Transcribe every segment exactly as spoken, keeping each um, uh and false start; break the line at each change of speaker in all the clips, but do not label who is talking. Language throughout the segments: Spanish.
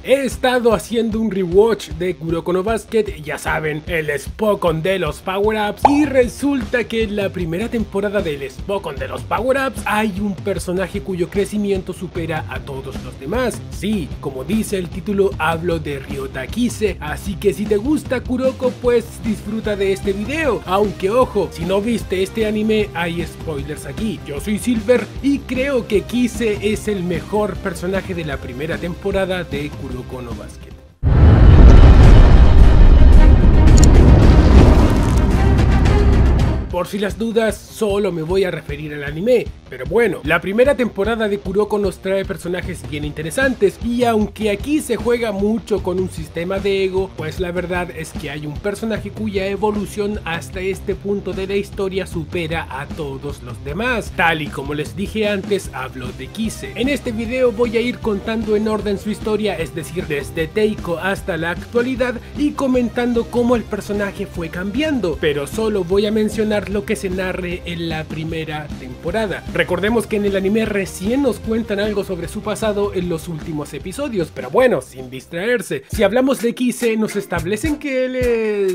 He estado haciendo un rewatch de Kuroko no Basket, ya saben, el Spokon de los Power-Ups, y resulta que en la primera temporada del Spokon de los Power-Ups hay un personaje cuyo crecimiento supera a todos los demás. Sí, como dice el título, hablo de Ryota Kise, así que si te gusta Kuroko, pues disfruta de este video, aunque ojo, si no viste este anime hay spoilers aquí. Yo soy Silver y creo que Kise es el mejor personaje de la primera temporada de Kuroko no Basket. Por si las dudas, solo me voy a referir al anime, pero bueno, la primera temporada de Kuroko nos trae personajes bien interesantes, y aunque aquí se juega mucho con un sistema de ego, pues la verdad es que hay un personaje cuya evolución hasta este punto de la historia supera a todos los demás. Tal y como les dije antes, hablo de Kise. En este video voy a ir contando en orden su historia, es decir, desde Teiko hasta la actualidad, y comentando cómo el personaje fue cambiando, pero solo voy a mencionar lo que se narre en la primera temporada. Recordemos que en el anime recién nos cuentan algo sobre su pasado en los últimos episodios, pero bueno, sin distraerse. Si hablamos de Kise, nos establecen que él es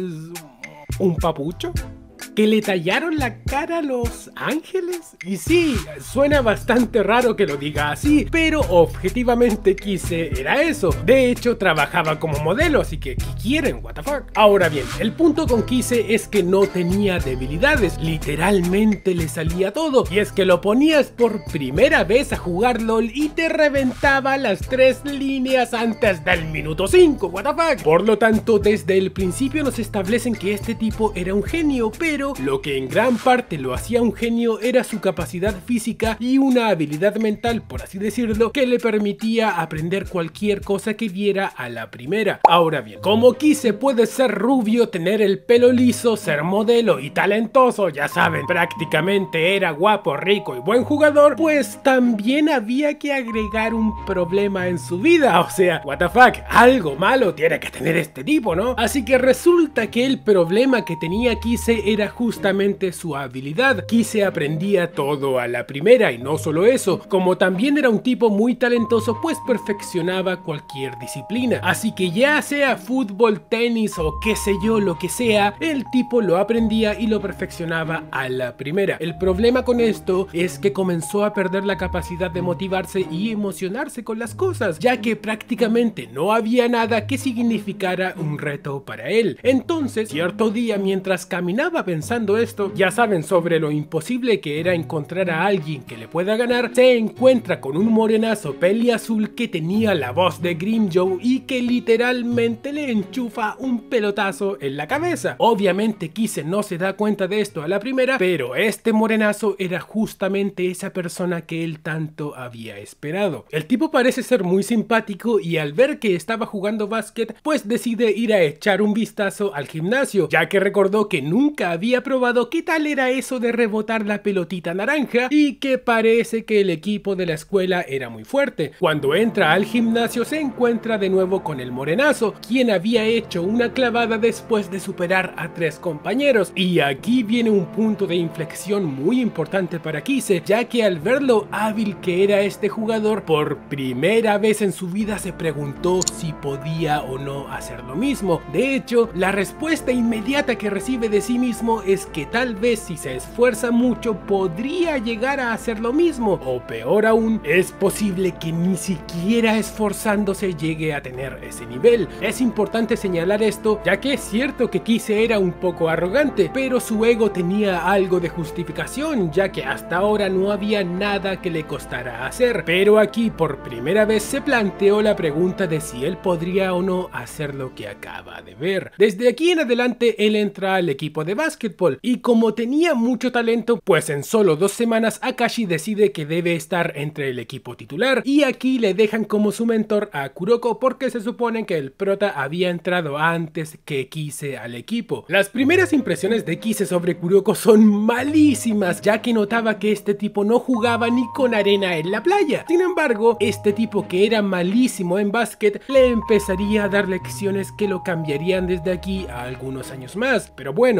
un papucho, que le tallaron la cara a los ángeles. Y sí, suena bastante raro que lo diga así, pero objetivamente Kise era eso. De hecho, trabajaba como modelo, así que ¿qué quieren? What the fuck. Ahora bien, el punto con Kise es que no tenía debilidades, literalmente le salía todo. Y es que lo ponías por primera vez a jugar LOL y te reventaba las tres líneas antes del minuto cinco, what the fuck. Por lo tanto, desde el principio nos establecen que este tipo era un genio, pero lo que en gran parte lo hacía un genio era su capacidad física y una habilidad mental, por así decirlo, que le permitía aprender cualquier cosa que viera a la primera. Ahora bien, como Kise puede ser rubio, tener el pelo liso, ser modelo y talentoso, ya saben, prácticamente era guapo, rico y buen jugador, pues también había que agregar un problema en su vida. O sea, what the fuck, algo malo tiene que tener este tipo, ¿no? Así que resulta que el problema que tenía Kise era justamente su habilidad. Kise aprendía todo a la primera, y no solo eso, como también era un tipo muy talentoso, pues perfeccionaba cualquier disciplina. Así que ya sea fútbol, tenis o qué sé yo, lo que sea, el tipo lo aprendía y lo perfeccionaba a la primera. El problema con esto es que comenzó a perder la capacidad de motivarse y emocionarse con las cosas, ya que prácticamente no había nada que significara un reto para él. Entonces, cierto día, mientras caminaba pensando esto, ya saben, sobre lo imposible que era encontrar a alguien que le pueda ganar, se encuentra con un morenazo peli azul que tenía la voz de Grimmjow y que literalmente le enchufa un pelotazo en la cabeza. Obviamente Kise no se da cuenta de esto a la primera, pero este morenazo era justamente esa persona que él tanto había esperado. El tipo parece ser muy simpático y al ver que estaba jugando básquet, pues decide ir a echar un vistazo al gimnasio, ya que recordó que nunca había probado qué tal era eso de rebotar la pelotita naranja y que parece que el equipo de la escuela era muy fuerte. Cuando entra al gimnasio se encuentra de nuevo con el morenazo, quien había hecho una clavada después de superar a tres compañeros. Y aquí viene un punto de inflexión muy importante para Kise, ya que al ver lo hábil que era este jugador, por primera vez en su vida se preguntó si podía o no hacer lo mismo. De hecho, la respuesta inmediata que recibe de sí mismo es que tal vez si se esfuerza mucho podría llegar a hacer lo mismo, o peor aún, es posible que ni siquiera esforzándose llegue a tener ese nivel. Es importante señalar esto, ya que es cierto que Kise era un poco arrogante, pero su ego tenía algo de justificación, ya que hasta ahora no había nada que le costara hacer. Pero aquí por primera vez se planteó la pregunta de si él podría o no hacer lo que acaba de ver. Desde aquí en adelante él entra al equipo de básquetbol, y como tenía mucho talento, pues en solo dos semanas Akashi decide que debe estar entre el equipo titular, y aquí le dejan como su mentor a Kuroko porque se supone que el prota había entrado antes que Kise al equipo. Las primeras impresiones de Kise sobre Kuroko son malísimas, ya que notaba que este tipo no jugaba ni con arena en la playa. Sin embargo, este tipo que era malísimo en básquet le empezaría a dar lecciones que lo cambiarían desde aquí a algunos años más. Pero bueno, en la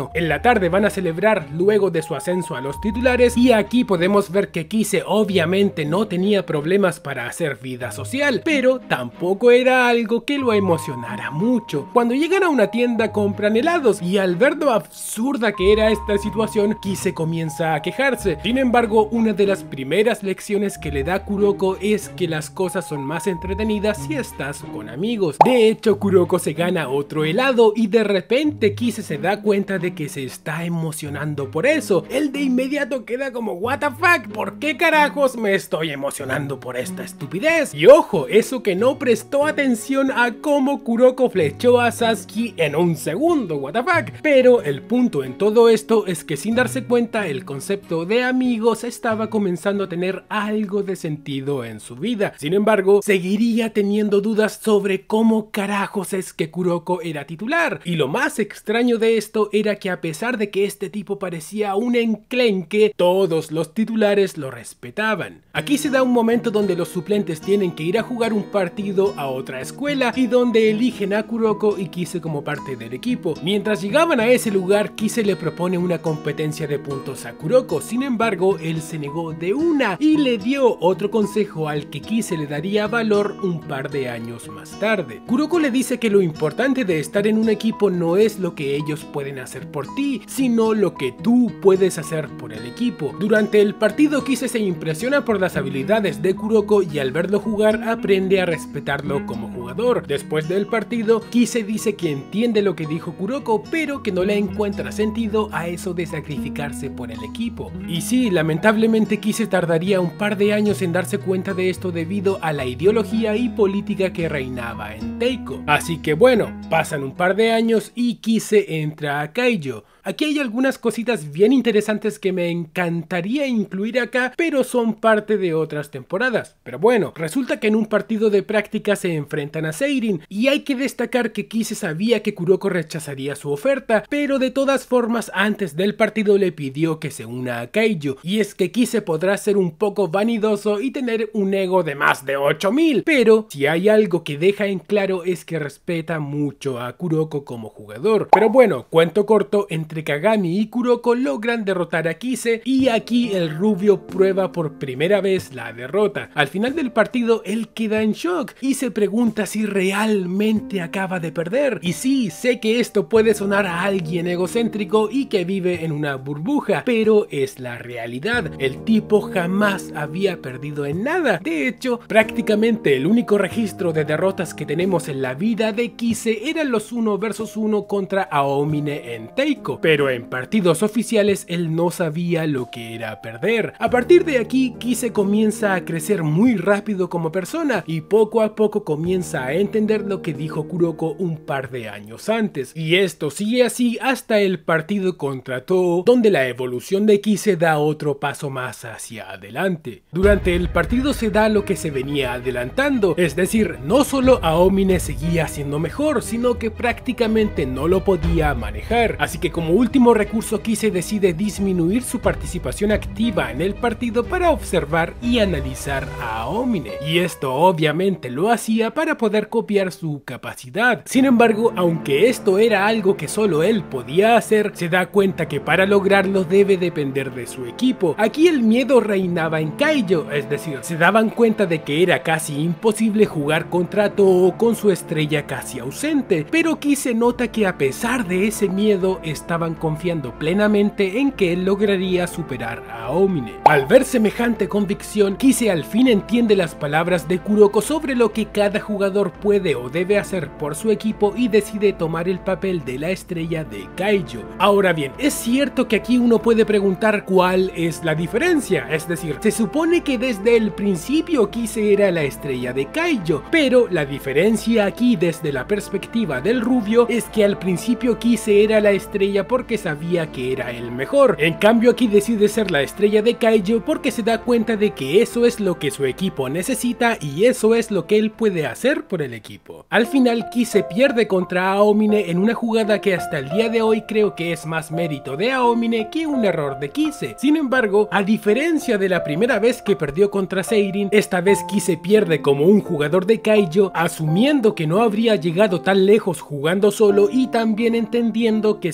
tarde van a celebrar luego de su ascenso a los titulares, y aquí podemos ver que Kise obviamente no tenía problemas para hacer vida social, pero tampoco era algo que lo emocionara mucho. Cuando llegan a una tienda compran helados, y al ver lo absurda que era esta situación, Kise comienza a quejarse. Sin embargo, una de las primeras lecciones que le da Kuroko es que las cosas son más entretenidas si estás con amigos. De hecho, Kuroko se gana otro helado y de repente Kise se da cuenta de que se está emocionando por eso. Él de inmediato queda como what the fuck, ¿por qué carajos me estoy emocionando por esta estupidez? Y ojo, eso que no prestó atención a cómo Kuroko flechó a Satsuki en un segundo, what the fuck. Pero el punto en todo esto es que sin darse cuenta el concepto de amigos estaba comenzando a tener algo de sentido en su vida. Sin embargo, seguiría teniendo dudas sobre cómo carajos es que Kuroko era titular. Y lo más extraño de esto era que a pesar de que este tipo parecía un enclenque, todos los titulares lo respetaban. Aquí se da un momento donde los suplentes tienen que ir a jugar un partido a otra escuela y donde eligen a Kuroko y Kise como parte del equipo. Mientras llegaban a ese lugar, Kise le propone una competencia de puntos a Kuroko. Sin embargo, él se negó de una y le dio otro consejo al que Kise le daría valor un par de años más tarde. Kuroko le dice que lo importante de estar en un equipo no es lo que ellos pueden hacer por ti, sino lo que tú puedes hacer por el equipo. Durante el partido, Kise se impresiona por las habilidades de Kuroko y al verlo jugar aprende a respetarlo como jugador. Después del partido, Kise dice que entiende lo que dijo Kuroko, pero que no le encuentra sentido a eso de sacrificarse por el equipo. Y sí, lamentablemente Kise tardaría un par de años en darse cuenta de esto debido a la ideología y política que reinaba en Teiko. Así que bueno, pasan un par de años y Kise entra a Kaijo. Aquí hay algunas cositas bien interesantes que me encantaría incluir acá, pero son parte de otras temporadas. Pero bueno, resulta que en un partido de práctica se enfrentan a Seirin, y hay que destacar que Kise sabía que Kuroko rechazaría su oferta, pero de todas formas antes del partido le pidió que se una a Kaijo, y es que Kise podrá ser un poco vanidoso y tener un ego de más de ocho mil, pero si hay algo que deja en claro es que respeta mucho a Kuroko como jugador. Pero bueno, cuento corto, entre Kagami y Kuroko logran derrotar a Kise y aquí el rubio prueba por primera vez la derrota. Al final del partido él queda en shock y se pregunta si realmente acaba de perder. Y sí, sé que esto puede sonar a alguien egocéntrico y que vive en una burbuja, pero es la realidad. El tipo jamás había perdido en nada. De hecho, prácticamente el único registro de derrotas que tenemos en la vida de Kise eran los uno versus uno contra Aomine en Teiko, pero en partidos oficiales él no sabía lo que era perder. A partir de aquí, Kise comienza a crecer muy rápido como persona y poco a poco comienza a entender lo que dijo Kuroko un par de años antes. Y esto sigue así hasta el partido contra Toho, donde la evolución de Kise da otro paso más hacia adelante. Durante el partido se da lo que se venía adelantando, es decir, no solo Aomine seguía siendo mejor, sino que prácticamente no lo podía manejar. Así que como último recurso, Kise decide disminuir su participación activa en el partido para observar y analizar a Aomine, y esto obviamente lo hacía para poder copiar su capacidad. Sin embargo, aunque esto era algo que solo él podía hacer, se da cuenta que para lograrlo debe depender de su equipo. Aquí el miedo reinaba en Kaijo, es decir, se daban cuenta de que era casi imposible jugar contra Toho con su estrella casi ausente, pero Kise nota que a pesar de ese miedo estaban confiando plenamente en que él lograría superar a Aomine. Al ver semejante convicción, Kise al fin entiende las palabras de Kuroko sobre lo que cada jugador puede o debe hacer por su equipo y decide tomar el papel de la estrella de Kaijo. Ahora bien, es cierto que aquí uno puede preguntar cuál es la diferencia, es decir, se supone que desde el principio Kise era la estrella de Kaijo, pero la diferencia aquí desde la perspectiva del rubio es que al principio Kise era la estrella porque sabía que era el mejor. En cambio aquí decide ser la estrella de Kaijo porque se da cuenta de que eso es lo que su equipo necesita y eso es lo que él puede hacer por el equipo. Al final Kise pierde contra Aomine en una jugada que hasta el día de hoy creo que es más mérito de Aomine que un error de Kise. Sin embargo, a diferencia de la primera vez que perdió contra Seirin, esta vez Kise pierde como un jugador de Kaijo, asumiendo que no habría llegado tan lejos jugando solo y también entendiendo que si no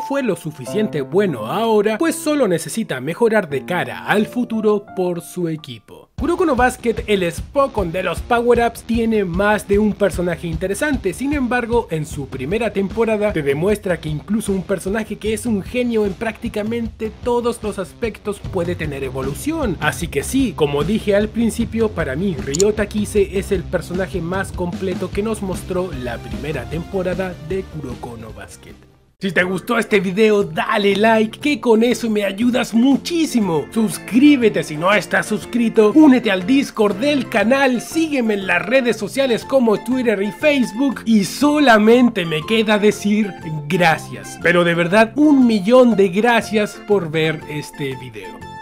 fue lo suficiente bueno ahora, pues solo necesita mejorar de cara al futuro por su equipo. Kuroko no Basket, el Spokon de los Power-Ups, tiene más de un personaje interesante. Sin embargo, en su primera temporada te demuestra que incluso un personaje que es un genio en prácticamente todos los aspectos puede tener evolución. Así que sí, como dije al principio, para mí Ryota Kise es el personaje más completo que nos mostró la primera temporada de Kuroko no Basket. Si te gustó este video, dale like, que con eso me ayudas muchísimo. Suscríbete si no estás suscrito, únete al Discord del canal, sígueme en las redes sociales como Twitter y Facebook, y solamente me queda decir gracias. Pero de verdad, un millón de gracias por ver este video.